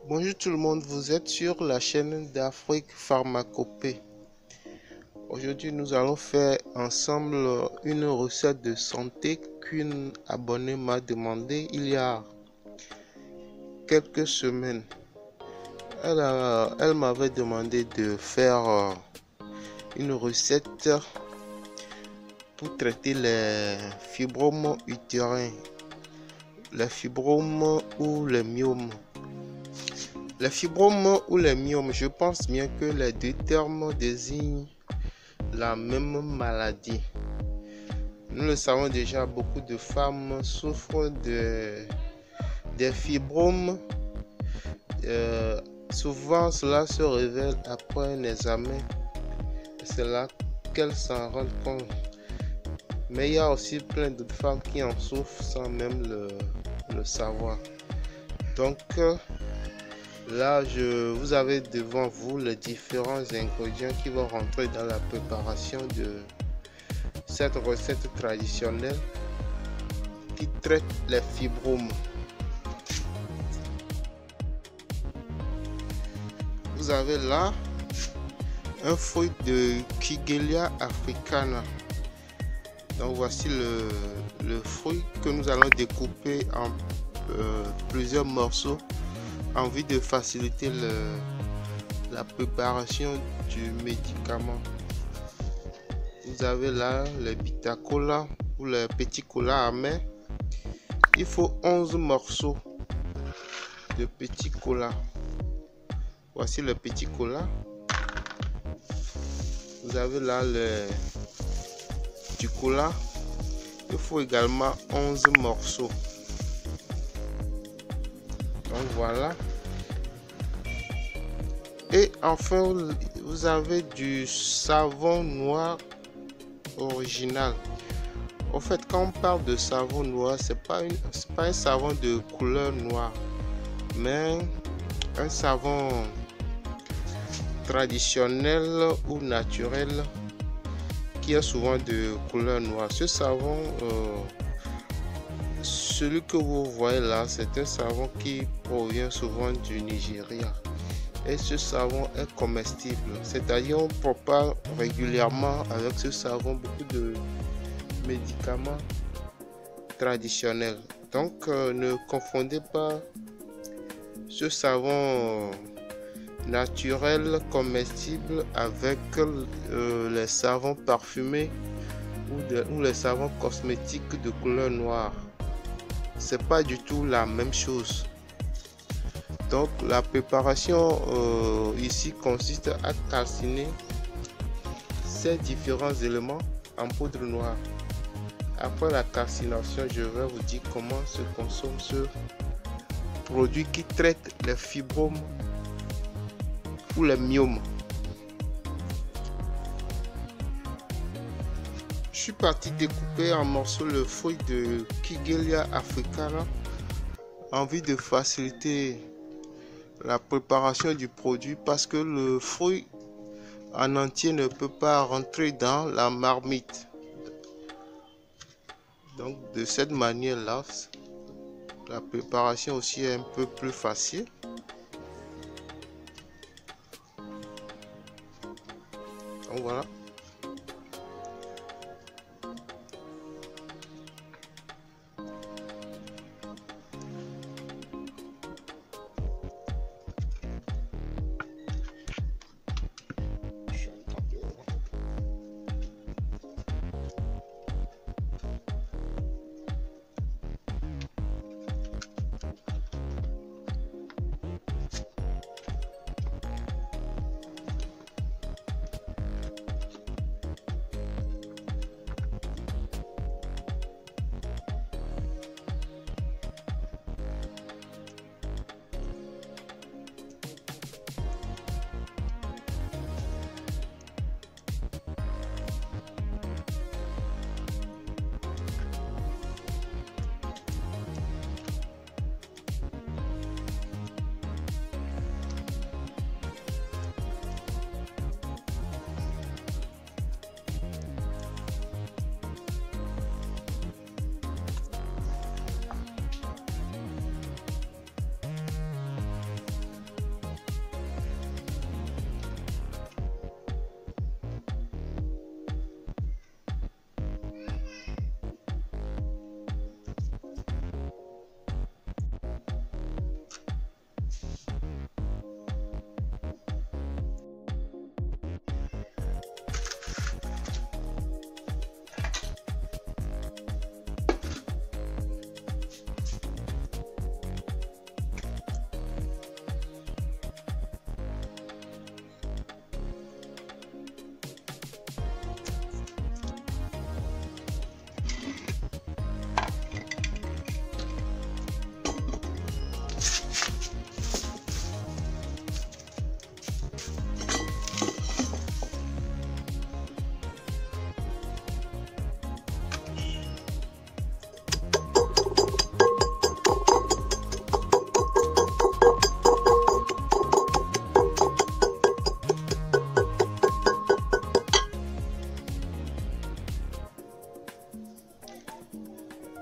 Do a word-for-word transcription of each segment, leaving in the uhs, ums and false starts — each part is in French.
Bonjour tout le monde, vous êtes sur la chaîne d'Afrique Pharmacopée. Aujourd'hui, nous allons faire ensemble une recette de santé qu'une abonnée m'a demandé il y a quelques semaines. Elle, a, elle m'avait demandé de faire une recette pour traiter les fibromes utérins, les fibromes ou les myomes. Les fibromes ou les myomes, je pense bien que les deux termes désignent la même maladie. Nous le savons déjà, beaucoup de femmes souffrent de, des fibromes. Euh, souvent, cela se révèle après un examen. C'est là qu'elles s'en rendent compte. Mais il y a aussi plein d'autres femmes qui en souffrent sans même le, le savoir. Donc, là, je, vous avez devant vous les différents ingrédients qui vont rentrer dans la préparation de cette recette traditionnelle qui traite les fibromes. Vous avez là un fruit de Kigelia africana. Donc voici le, le fruit que nous allons découper en euh, plusieurs morceaux en vue de faciliter le, la préparation du médicament. Vous avez là les bitacola ou les petits cola amers. Il faut onze morceaux de petits cola. Voici le petit cola. Vous avez là le, du cola. Il faut également onze morceaux. Donc voilà. Et enfin, vous avez du savon noir original. En fait, quand on parle de savon noir, c'est pas une, c'est pas un savon de couleur noire, mais un savon traditionnel ou naturel qui est souvent de couleur noire. Ce savon, euh, celui que vous voyez là, c'est un savon qui provient souvent du Nigeria. Et ce savon est comestible, c'est-à-dire on prépare régulièrement avec ce savon beaucoup de médicaments traditionnels. Donc euh, ne confondez pas ce savon naturel comestible avec euh, les savons parfumés ou, de, ou les savons cosmétiques de couleur noire. C'est pas du tout la même chose. Donc la préparation euh, ici consiste à calciner ces différents éléments en poudre noire. Après la calcination, je vais vous dire comment se consomme ce produit qui traite les fibromes ou les myomes. Je suis parti découper en morceaux le fruit de Kigelia africana en vue de faciliter la préparation du produit parce que le fruit en entier ne peut pas rentrer dans la marmite. Donc de cette manière là, la préparation aussi est un peu plus facile. Donc voilà.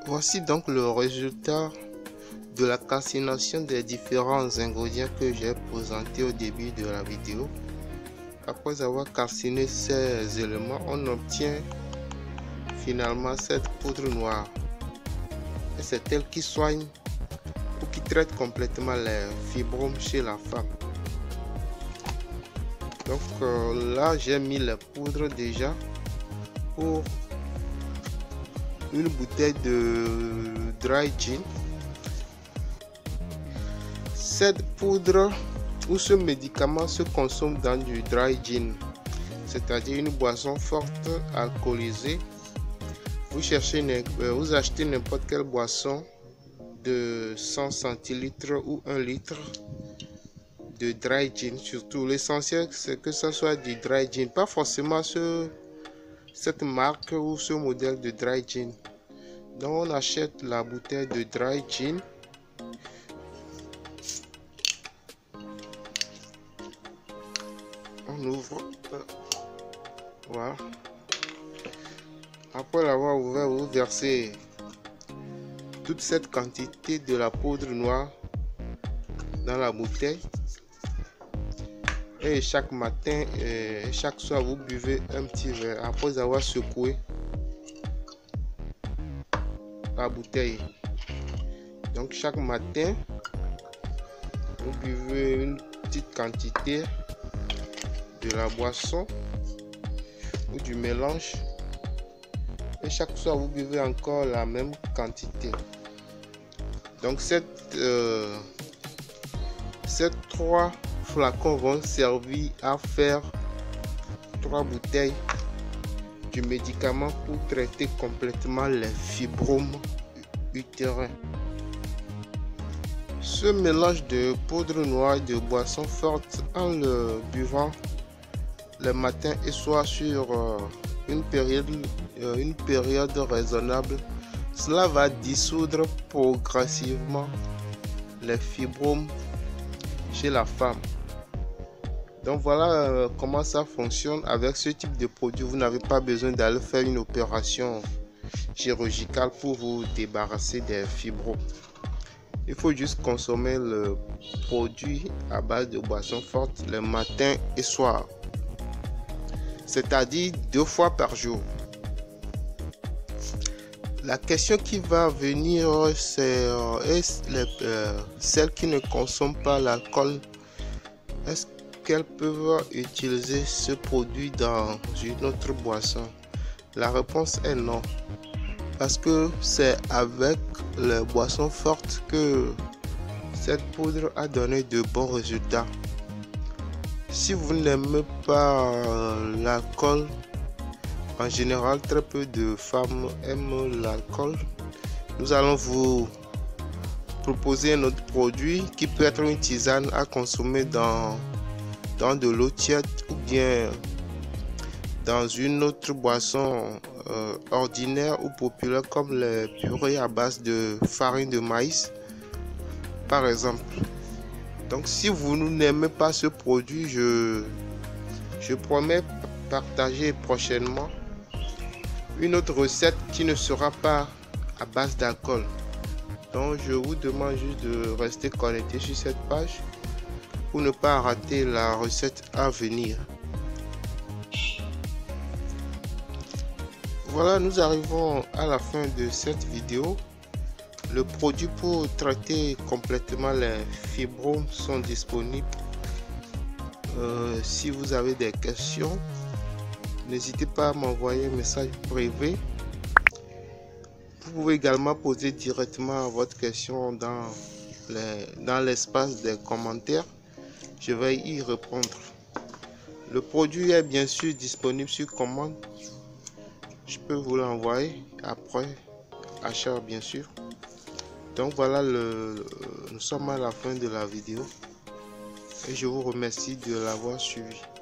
Voici donc le résultat de la calcination des différents ingrédients que j'ai présenté au début de la vidéo. Après avoir calciné ces éléments, on obtient finalement cette poudre noire. Et c'est elle qui soigne ou qui traite complètement les fibromes chez la femme. Donc euh, là, j'ai mis les poudres déjà pour une bouteille de dry gin. Cette poudre ou ce médicament se consomme dans du dry gin, c'est-à-dire une boisson forte alcoolisée. Vous cherchez une, euh, vous achetez n'importe quelle boisson de cent centilitres ou un litre de dry gin. Surtout l'essentiel c'est que ça soit du dry gin, pas forcément ce, cette marque ou ce modèle de dry gin. Donc on achète la bouteille de dry gin. On ouvre, voilà. Après l'avoir ouvert, vous versez toute cette quantité de la poudre noire dans la bouteille. Et chaque matin et chaque soir, vous buvez un petit verre après avoir secoué la bouteille. Donc chaque matin, vous buvez une petite quantité de la boisson ou du mélange. Et chaque soir, vous buvez encore la même quantité. Donc cette, euh, ces trois flacons vont servir à faire trois bouteilles du médicament pour traiter complètement les fibromes utérins. Ce mélange de poudre noire et de boisson forte, en le buvant le matin et soir sur euh, une période, euh, une période raisonnable, cela va dissoudre progressivement les fibromes chez la femme. Donc voilà euh, comment ça fonctionne. Avec ce type de produit, vous n'avez pas besoin d'aller faire une opération chirurgicale pour vous débarrasser des fibromes. Il faut juste consommer le produit à base de boissons fortes le matin et soir, c'est-à-dire deux fois par jour. La question qui va venir, c'est euh, euh, celles qui ne consomment pas l'alcool, est-ce qu'elles peuvent utiliser ce produit dans une autre boisson? La réponse est non, parce que c'est avec les boissons fortes que cette poudre a donné de bons résultats. Si vous n'aimez pas euh, l'alcool, en général, très peu de femmes aiment l'alcool. Nous allons vous proposer un autre produit qui peut être une tisane à consommer dans, dans de l'eau tiède ou bien dans une autre boisson euh, ordinaire ou populaire comme les purées à base de farine de maïs, par exemple. Donc si vous n'aimez pas ce produit, je, je promets partager prochainement une autre recette qui ne sera pas à base d'alcool. Donc je vous demande juste de rester connecté sur cette page pour ne pas rater la recette à venir. Voilà, nous arrivons à la fin de cette vidéo. Le produit pour traiter complètement les fibromes sont disponibles. Euh, si vous avez des questions, n'hésitez pas à m'envoyer un message privé. Vous pouvez également poser directement votre question dans les, dans l'espace des commentaires. Je vais y répondre. Le produit est bien sûr disponible sur commande. Je peux vous l'envoyer après achat, bien sûr. Donc voilà, le, nous sommes à la fin de la vidéo et je vous remercie de l'avoir suivi.